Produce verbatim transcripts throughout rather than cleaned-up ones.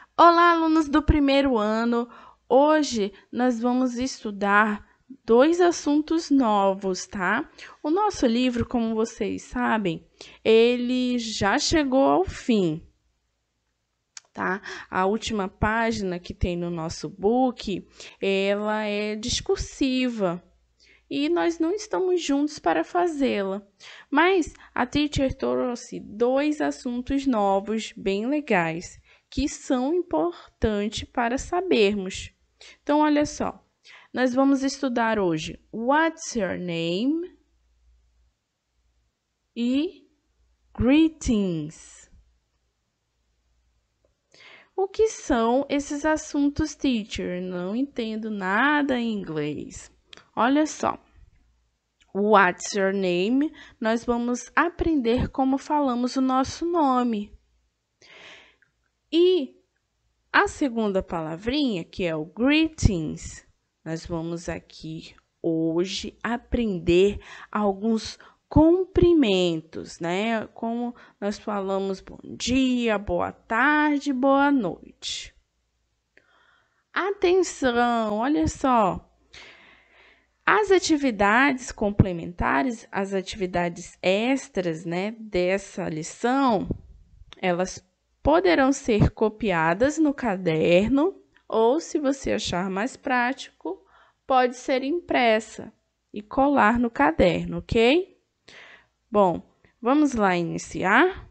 Olá, alunos do primeiro ano! Hoje nós vamos estudar dois assuntos novos, tá? O nosso livro, como vocês sabem, ele já chegou ao fim, tá? A última página que tem no nosso book, ela é discursiva e nós não estamos juntos para fazê-la. Mas a teacher trouxe dois assuntos novos, bem legais, que são importantes para sabermos. Então, olha só, nós vamos estudar hoje What's your name? E Greetings. O que são esses assuntos, teacher? Não entendo nada em inglês. Olha só. What's your name? Nós vamos aprender como falamos o nosso nome. E a segunda palavrinha, que é o greetings, nós vamos aqui hoje aprender alguns cumprimentos, né? Como nós falamos bom dia, boa tarde, boa noite. Atenção, olha só. As atividades complementares, as atividades extras, né, dessa lição, elas poderão ser copiadas no caderno ou, se você achar mais prático, pode ser impressa e colar no caderno, ok? Bom, vamos lá iniciar?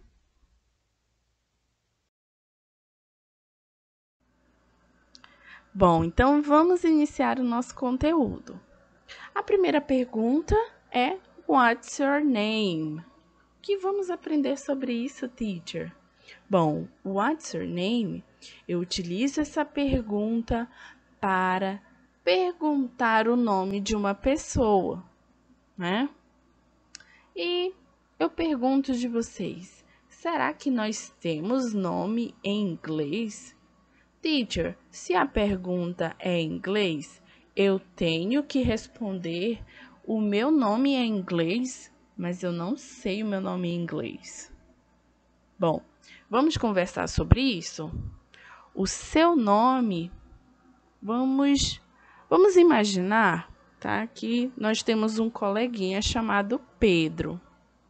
Bom, então vamos iniciar o nosso conteúdo. A primeira pergunta é What's your name? O que vamos aprender sobre isso, teacher? Bom, What's your name? Eu utilizo essa pergunta para perguntar o nome de uma pessoa, né? E eu pergunto de vocês, será que nós temos nome em inglês? Teacher, se a pergunta é em inglês, eu tenho que responder o meu nome é em inglês, mas eu não sei o meu nome em inglês. Bom, vamos conversar sobre isso? O seu nome, vamos, vamos imaginar, tá? Que nós temos um coleguinha chamado Pedro.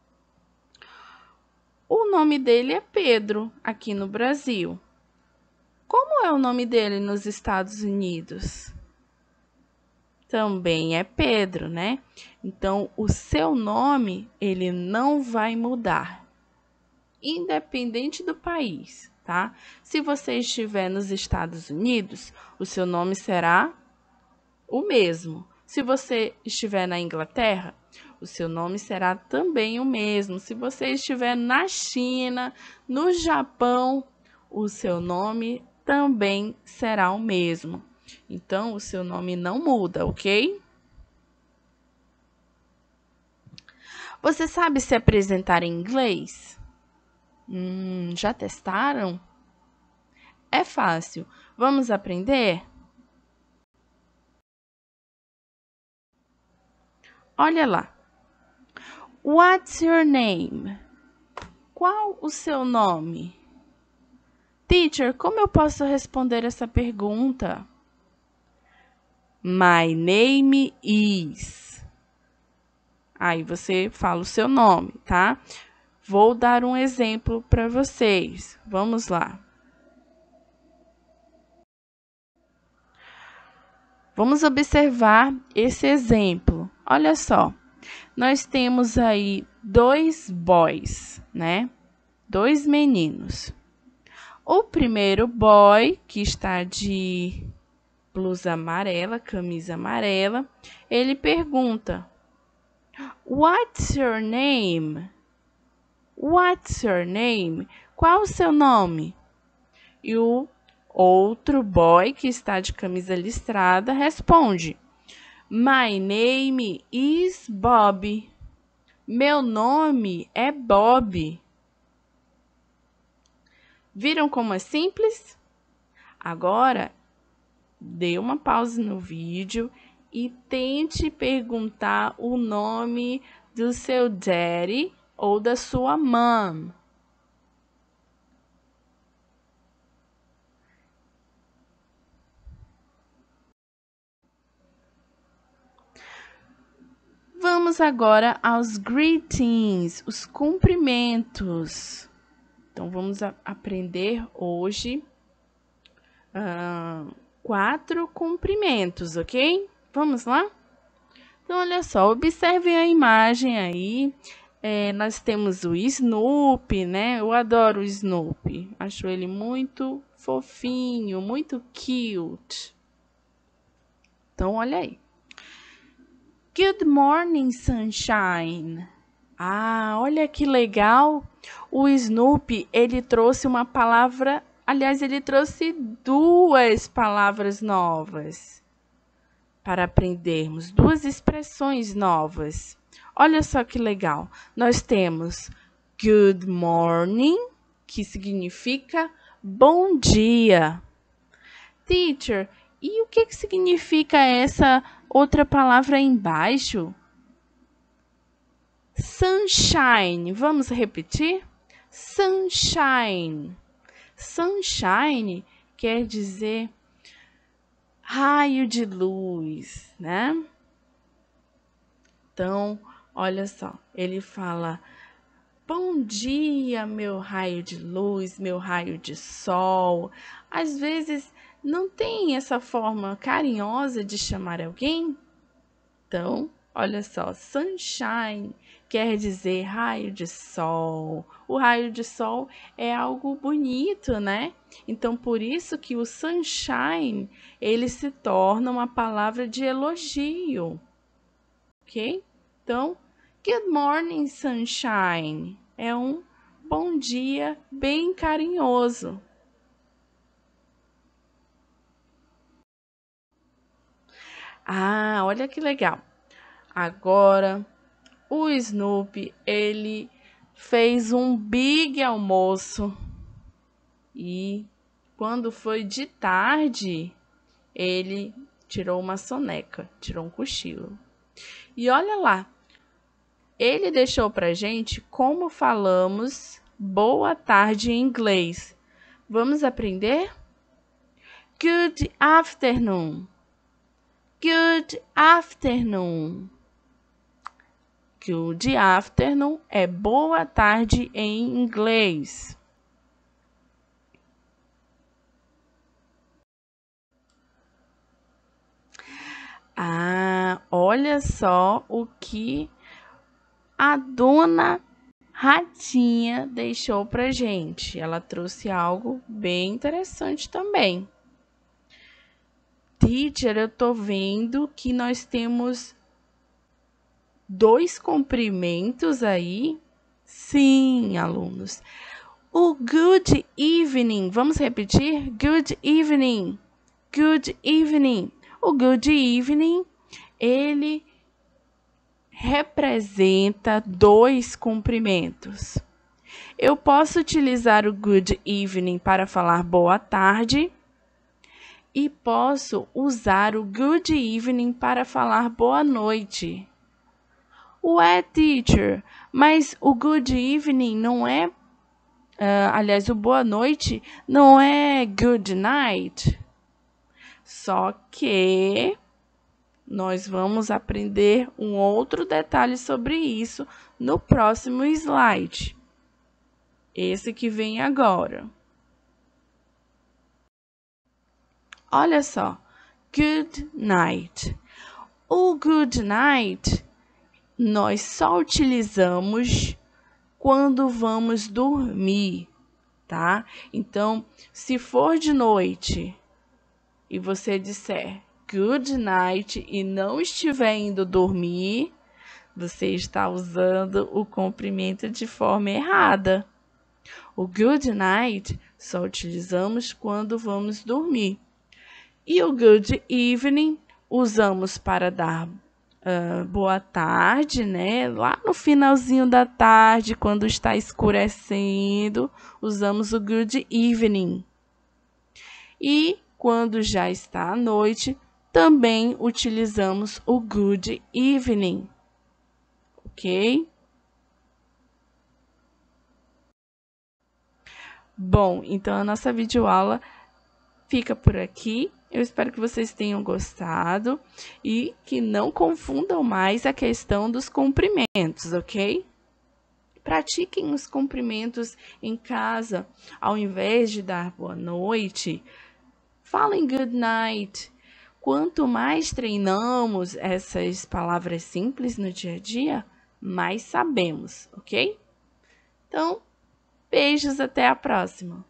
O nome dele é Pedro, aqui no Brasil. Como é o nome dele nos Estados Unidos? Também é Pedro, né? Então, o seu nome, ele não vai mudar, independente do país, tá? Se você estiver nos Estados Unidos, o seu nome será o mesmo. Se você estiver na Inglaterra, o seu nome será também o mesmo. Se você estiver na China, no Japão, o seu nome também será o mesmo. Então, o seu nome não muda, ok? Você sabe se apresentar em inglês? Hum, já testaram? É fácil. Vamos aprender? Olha lá. What's your name? Qual o seu nome? Teacher, como eu posso responder essa pergunta? My name is. Aí você fala o seu nome, tá? Vou dar um exemplo para vocês. Vamos lá. Vamos observar esse exemplo. Olha só. Nós temos aí dois boys, né? Dois meninos. O primeiro boy, que está de blusa amarela, camisa amarela, ele pergunta: What's your name? What's your name? Qual o seu nome? E o outro boy, que está de camisa listrada, responde: My name is Bob. Meu nome é Bob. Viram como é simples? Agora, dê uma pausa no vídeo e tente perguntar o nome do seu daddy ou da sua mom. Vamos agora aos greetings, os cumprimentos. Então, vamos a aprender hoje uh, quatro cumprimentos, ok? Vamos lá? Então, olha só, observem a imagem aí. É, nós temos o Snoopy, né? Eu adoro o Snoopy. Acho ele muito fofinho, muito cute. Então, olha aí. Good morning, sunshine. Ah, olha que legal. O Snoopy, ele trouxe uma palavra... Aliás, ele trouxe duas palavras novas para aprendermos. Duas expressões novas. Olha só que legal. Nós temos good morning, que significa bom dia. Teacher, e o que, que significa essa outra palavra aí embaixo? Sunshine. Vamos repetir? Sunshine. Sunshine quer dizer raio de luz, né? Então, olha só, ele fala: bom dia, meu raio de luz, meu raio de sol. Às vezes não tem essa forma carinhosa de chamar alguém. Então, olha só, sunshine quer dizer raio de sol. O raio de sol é algo bonito, né? Então, por isso que o sunshine, ele se torna uma palavra de elogio. Ok? Então, good morning, sunshine. É um bom dia bem carinhoso. Ah, olha que legal. Agora, o Snoopy, ele fez um big almoço. E quando foi de tarde, ele tirou uma soneca, tirou um cochilo. E olha lá, ele deixou pra gente como falamos boa tarde em inglês. Vamos aprender? Good afternoon. Good afternoon. Good afternoon é boa tarde em inglês. Ah, olha só o que a dona Ratinha deixou pra gente. Ela trouxe algo bem interessante também. Teacher, eu tô vendo que nós temos dois cumprimentos aí. Sim, alunos. O good evening, vamos repetir? Good evening, good evening. O good evening, ele representa dois cumprimentos. Eu posso utilizar o good evening para falar boa tarde e posso usar o good evening para falar boa noite. Ué, teacher, mas o good evening não é, uh, aliás, o boa noite não é good night? Só que nós vamos aprender um outro detalhe sobre isso no próximo slide. Esse que vem agora. Olha só, good night. O good night nós só utilizamos quando vamos dormir, tá? Então, se for de noite e você disser good night e não estiver indo dormir, você está usando o cumprimento de forma errada. O good night só utilizamos quando vamos dormir. E o good evening usamos para dar uh, boa tarde, né? Lá no finalzinho da tarde, quando está escurecendo, usamos o good evening. E quando já está à noite, também utilizamos o good evening. Ok? Bom, então a nossa videoaula fica por aqui. Eu espero que vocês tenham gostado e que não confundam mais a questão dos cumprimentos, ok? Pratiquem os cumprimentos em casa, ao invés de dar boa noite. Falem good night. Quanto mais treinamos essas palavras simples no dia a dia, mais sabemos, ok? Então, beijos, até a próxima!